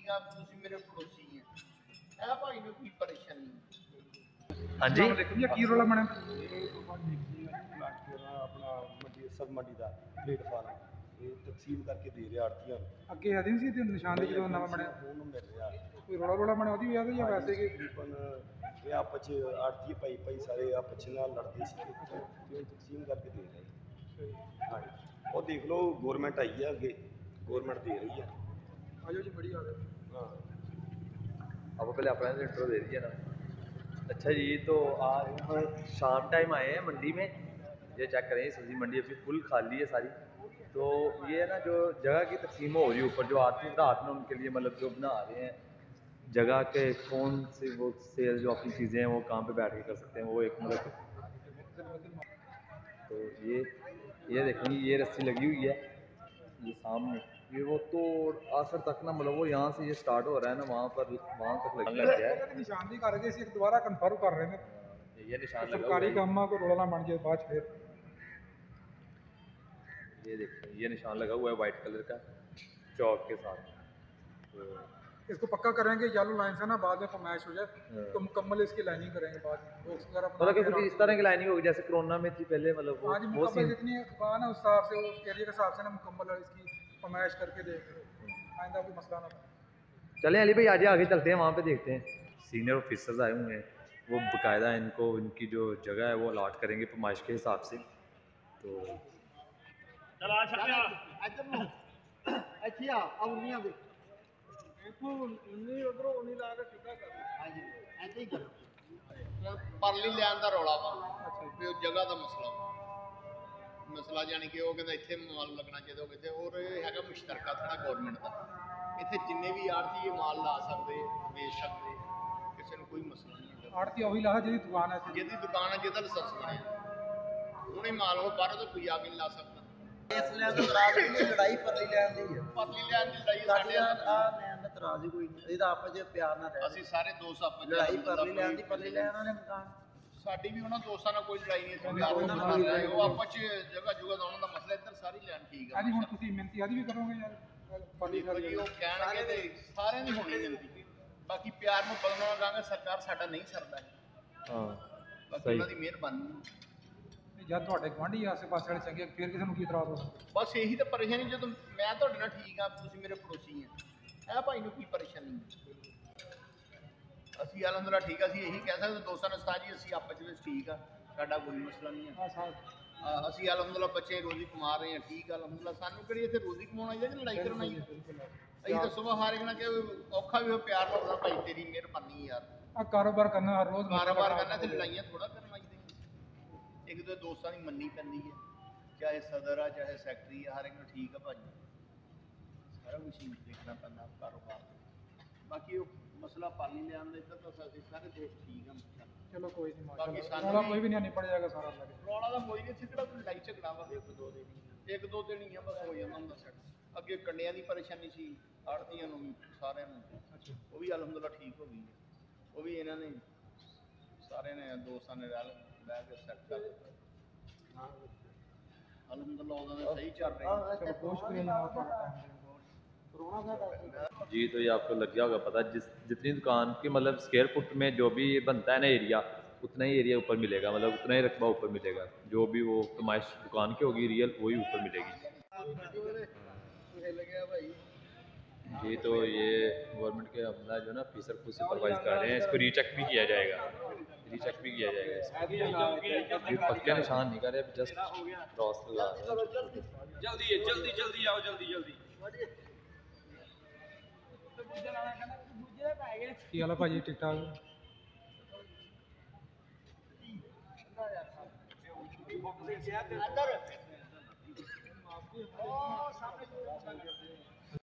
ठीक है, तुम मेरे पड़ोसी हैं, ए भाई ने कोई परेशानी नहीं। हाँ जी की रोला बने अपना मंडी सब मंडी का प्लेटफार्म तकसीम करके दे रहे आड़तियां ਅੱਗੇ ਹੈ ਨਹੀਂ ਸੀ ਤੇ ਨਿਸ਼ਾਨ ਦੇ ਜਦੋਂ ਨਵਾਂ ਬਣਿਆ ਹੁਣ ਮਿਲ ਰਿਹਾ ਕੋਈ ਰੋਲਾ ਬਣਿਆ ਉਹਦੀ ਵੀ ਆ ਜਾਂ ਵੈਸੇ ਕਿ ਤਕਰੀਬਨ ਇਹ ਆਪਸ ਚ ਆੜਤੀ ਭਾਈ ਸਾਰੇ ਆਪਸ ਨਾਲ ਲੜਦੇ ਸੀ ਤੇ ਤਕਸੀਮ ਕਰਕੇ ਦੇ ਰਹੇ ਹਾਂਜੀ ਉਹ ਦੇਖ ਲਓ ਗਵਰਨਮੈਂਟ ਆਈ ਹੈ ਅੱਗੇ गवर्नमेंट दे रही है आजो जी बड़ी आ गए हाँ अब पहले अपना इंट्रो दे दीजिए ना। अच्छा जी तो आज हम शाम टाइम आए हैं मंडी में, ये चेक करें सब्जी मंडी अभी फुल खाली है सारी। तो ये है ना जो जगह की तकसीम हो रही है ऊपर जो आती है रात में उनके लिए मतलब जो बना रहे हैं जगह के कौन से वो सेल जो अपनी चीज़ें हैं वो कहाँ पे बैठ के कर सकते हैं वो एक मतलब। तो ये देखेंगे ये रस्सी लगी हुई है ये सामने ये वो तो आखिर तक ना मतलब वो यहाँ से ये स्टार्ट हो रहा है ना वहाँ तक लग गया है। निशान भी कर गए सी दोबारा कंफर्म कर रहे हैं ये निशान लगा सरकारी काम को रोला ना बन जाए बाद फिर ये देखो ये निशान लगा हुआ है वाइट कलर का चौक के साथ। तो इसको पक्का करेंगे येलो लाइन से ना बाद में फरमाइश हो जाए तो मुकम्मल इसकी लाइनिंग करेंगे बाद में बॉक्स वगैरह मतलब कि कुछ इस तरह की लाइनिंग होगी जैसे कोरोना में थी पहले मतलब हाँ जी मुकम्मल जितनी दुकान है उस हिसाब से उस एरिया के हिसाब से ना मुकम्मल इसकी फरमाइश करके देख आइंदा कोई मसला ना हो। चलें अली भाई आज आगे चलते हैं वहाँ पे देखते हैं सीनियर ऑफिसर्स आए हुए हैं वो बाकायदा इनको इनकी जो जगह है वो अलॉट करेंगे फरमाइश के हिसाब से। तो चला इधर नो अच्छी आ उन्हीं दे इनको उन्हीं उधरों उन्हीं ला के सीधा कर हां जी ऐसे ही करो परली लैन दा रौला वा अच्छा जगह दा मसला जानी कि वो कहता इत्थे माल लगना चाहिए कितने और हैगा मुश्तरका थोड़ा गवर्नमेंट का इत्थे जिन्ने भी आड़ती ये माल ला सकते बेच सकते किसी को कोई मसला नहीं आड़ती वही ला जिहदी दुकान है जिहदी दुकान है जिहदा लाइसेंस बने उन्हें माल वो बाहरों तो कोई आके नहीं ला सकता इस लैन तो तराज की लड़ाई परली लैन दी है परली लैन दी लड़ाई साडे आ लैन दा तराज ही कोई नहीं ਇਹਦਾ ਆਪਸ ਵਿੱਚ ਪਿਆਰ ਨਾਲ ਰਹਿ ਅਸੀਂ ਸਾਰੇ ਦੋਸਤ ਆਪਸ ਲੜਾਈ परली लैन ਦੀ परली लैन ਵਾਲੇ ਮਕਾਨ ਸਾਡੀ ਵੀ ਉਹਨਾਂ ਦੋਸਤਾਂ ਨਾਲ ਕੋਈ ਲੜਾਈ ਨਹੀਂ ਸੀ ਉਹਨਾਂ ਨਾਲ ਲੜਾਈ ਉਹ ਆਪਸ ਚ ਜਗ੍ਹਾ ਜੁਗਾ ਦਾ ਉਹਨਾਂ ਦਾ ਮਸਲਾ ਇੱਧਰ ਸਾਰੀ ਲੈਣ ਠੀਕ ਆ ਹਾਂਜੀ ਹੁਣ ਤੁਸੀਂ ਮਿਹਨਤੀ ਆਦੀ ਵੀ ਕਰੋਗੇ ਯਾਰ ਬੜੀ ਜੀ ਉਹ ਕਹਿਣਗੇ ਤੇ ਸਾਰਿਆਂ ਦੀ ਹੋਣੀ ਮਿਲਦੀ ਬਾਕੀ ਪਿਆਰ ਨੂੰ ਬਦਲਣਾ ਕਹਾਂਗੇ ਸਰਕਾਰ ਸਾਡਾ ਨਹੀਂ ਸਰਦਾ ਹਾਂ ਬਾਕੀ ਉਹਨਾਂ ਦੀ ਮਿਹਰਬਾਨੀ ਜਦ ਤੁਹਾਡੇ ਗਵਾਂਢੀ ਆਸੇ ਪਾਸੇ ਵਾਲੇ ਚੰਗੇ ਫਿਰ ਕਿਸੇ ਨੂੰ ਕੀ ਇਤਰਾਜ਼ ਹੋ ਬਸ ਇਹੀ ਤਾਂ ਪਰੇਸ਼ਾਨੀ ਜਦੋਂ ਮੈਂ ਤੁਹਾਡੇ ਨਾਲ ਠੀਕ ਆ ਤੁਸੀਂ ਮੇਰੇ ਪੜੋਸੀ ਆ ਇਹ ਭਾਈ ਨੂੰ ਕੋਈ ਪਰੇਸ਼ਾਨੀ ਨਹੀਂ ਅਸੀਂ ਅਲਹਮਦੁਲਿਲਾ ਠੀਕ ਆ ਅਸੀਂ ਇਹੀ ਕਹਿ ਸਕਦੇ ਦੋਸਤਾਂ ਨਾਲ ਉਸਤਾਦ ਜੀ ਅਸੀਂ ਆਪਸ ਵਿੱਚ ਠੀਕ ਆ ਸਾਡਾ ਕੋਈ ਮਸਲਾ ਨਹੀਂ ਹੈ ਅਸੀਂ ਅਲਹਮਦੁਲਿਲਾ ਬੱਚੇ ਰੋਜ਼ੀ ਕਮਾ ਰਹੇ ਹਾਂ ਠੀਕ ਆ ਅਲਹਮਦੁਲਿਲਾ ਸਾਨੂੰ ਕਿਹੜੀ ਇੱਥੇ ਰੋਜ਼ੀ ਕਮਾਉਣਾ ਜਾਂ ਲੜਾਈ ਕਰਨਾ ਹੀ ਅਸੀਂ ਤਾਂ ਸੁਬਾਹ ਹਾਰ ਕੇ ਨਾ ਕਿ ਔਖਾ ਵੀ ਹੋ ਪਿਆਰ ਨਾਲ ਬਣਾ ਭਾਈ ਤੇਰੀ ਮਿਹਰਬਾਨੀ ਯਾਰ ਆ ਕਾਰੋਬਾਰ ਕਰਨਾ ਹਰ ਰੋਜ਼ ਕਾਰੋਬਾਰ ਕਰਨਾ ਤੇ ਲੜਾਈਆਂ ਥੋੜਾ ਕਰਨਾ ਚਾਹੀਦਾ ਇੱਕ ਦੋ ਦੋਸਤਾਂ ਦੀ ਮੰਨੀ ਪੈਂਦੀ ਹੈ ਚਾਹੇ ਸਦਰ ਆ ਚਾਹੇ ਸੈਕਟਰੀ ਆ ਹਰ ਇੱਕ ਨੂੰ ਠੀਕ ਆ ਭਾਜੀ ਸਾਰਾ ਕੁਝ ਦੇਖਣਾ ਪੈਂਦਾ ਕਾਰੋਬਾਰ ਬਾਕੀ ਉਹ ਮਸਲਾ ਪਾਣੀ ਲਿਆਉਣ ਦਾ ਇੱਧਰ ਤਾਂ ਸਾਰੇ ਦੋਸਤ ਠੀਕ ਆ ਚਲੋ ਕੋਈ ਨਹੀਂ ਬਾਕੀ ਸਾਨੂੰ ਕੋਈ ਵੀ ਨਹੀਂ ਨਿਪਟ ਜਾਏਗਾ ਸਾਰਾ ਰੌਲਾ ਦਾ ਕੋਈ ਨਹੀਂ ਇੱਥੇ ਕਿਹੜਾ ਕੋਈ ਲੜਾਈ ਝਗੜਾ ਵਾ ਇੱਕ ਦੋ ਦਿਨ ਹੀ ਆ ਬਸ ਹੋ ਜਾਂਦਾ ਹੁੰਦਾ ਸੈੱਟ ਅੱਗੇ ਕੰਡਿਆਂ ਦੀ ਪਰੇਸ਼ਾਨੀ ਸੀ ਆੜਤੀਆਂ ਨੂੰ ਸਾਰਿਆਂ ਨੂੰ ਉਹ ਵੀ ਅਲਹਮਦੁਲਿਲਾ ਠੀਕ ਹੋ ਗਈ ਉਹ ਵੀ ਇਹਨਾਂ ਨੇ ਸਾਰਿਆਂ ਨੇ ਦੋਸਤਾਂ ਨੇ ਰਲ ਬਹਿ ਕੇ ਸੈੱਟ ਕਰ ਦਿੱਤਾ ਅਲਹਮਦੁਲਿਲਾ ਉਹਨਾਂ ਦੇ ਸਹੀ ਚੱਲ ਰਿਹਾ चलो बहुत शुक्रिया जनाब आपका टाइम जी तो ये आपको लग गया होगा पता जितनी दुकान की मतलब स्क्वायर फुट में जो भी बनता है ना एरिया उतना ही एरिया ऊपर मिलेगा मतलब उतना ही रकबा ऊपर मिलेगा जो भी वो कमाइश दुकान की होगी रियल वही ऊपर मिलेगी। जी तो ये गवर्नमेंट के अमला जो ना ऑफिसर खुद सुपरवाइज कर रहे हैं इसको रीचेक भी किया जाएगा ये पक्का निशान नहीं कर रहे जस्ट क्रॉस लगा जल्दी आओ जल्दी की हाल है भाजी ठीक ठाक अंदर